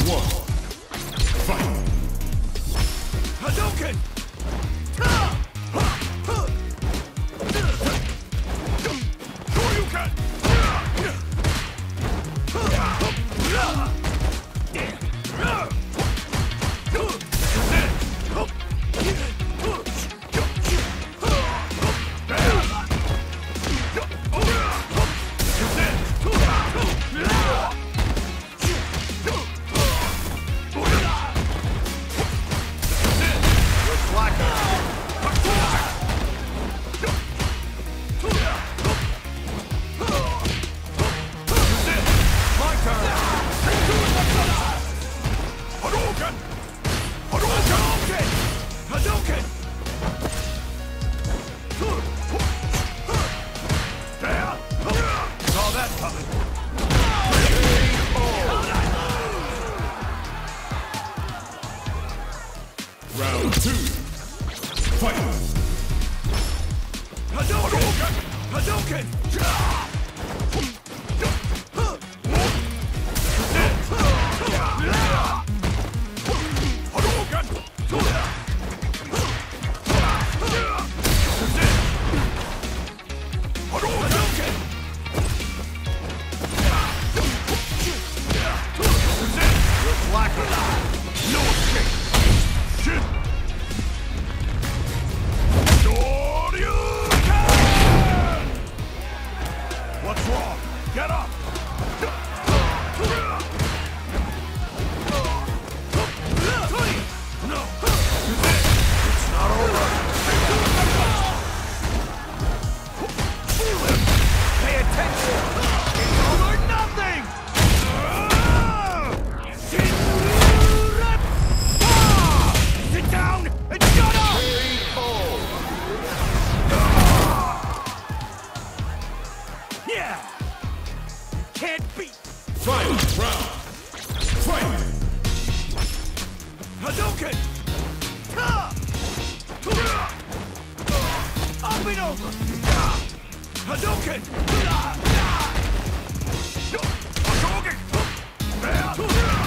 one. Fight! Hadouken! Shoryuken! Round two. Fight! Hadouken! Hadouken! No escape! Shit! Shoryuken! What's wrong? Get up! No! It's not over! Pay attention! It's all or nothing! Sit down and shut up! Yeah! You can't beat! Final round! Fight! Hadouken! Up and over! Hadouken! Hadouken!